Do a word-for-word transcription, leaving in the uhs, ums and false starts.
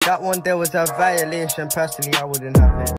That one there was a violation. Personally, I wouldn't have it.